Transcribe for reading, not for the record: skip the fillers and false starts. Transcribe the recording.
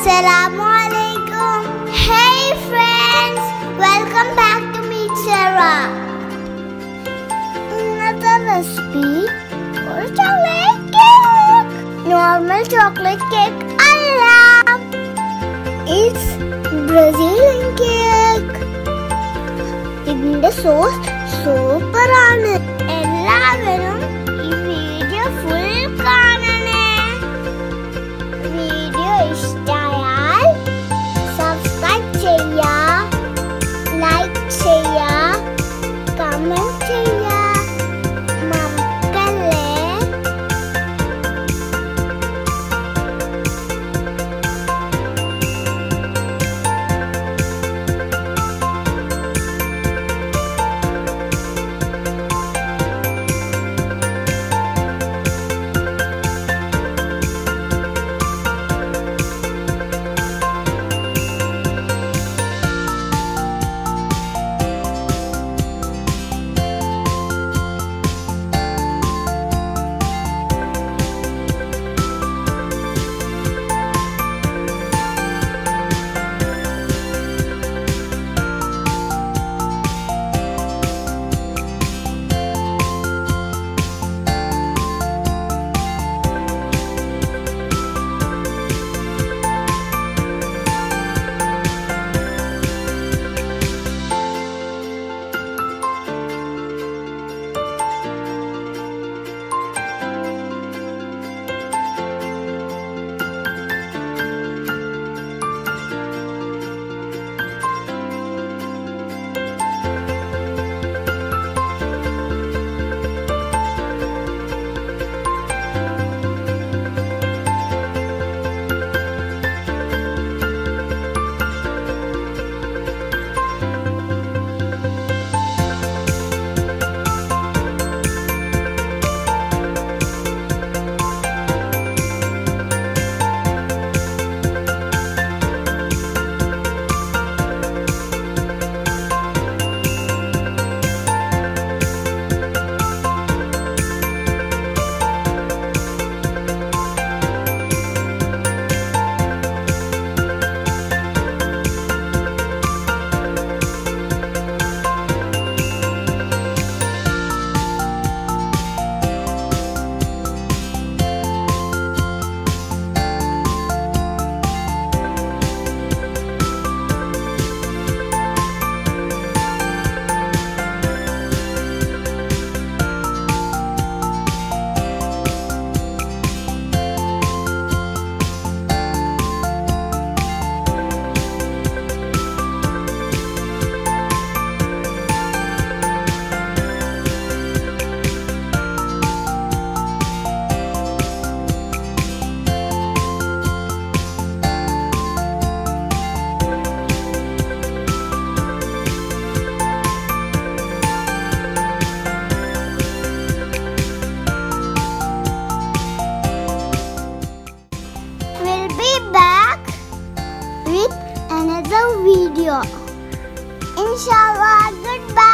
Assalamualaikum. Hey friends, welcome back to Meet Sarah. Another recipe for chocolate cake. Normal chocolate cake Allah. It's Brazilian cake. ഇതിന്റെ sauce സൂപ്പറാണ്. എല്ലാവരും ഈ video full കാണണേ. Video ഇഷ്ടമായാൽ subscribe ചെയ്യുക, like ചെയ്യുക, comment ചെയ്യുക, മറക്കല്ലേ. Back with another video. Inshallah, goodbye.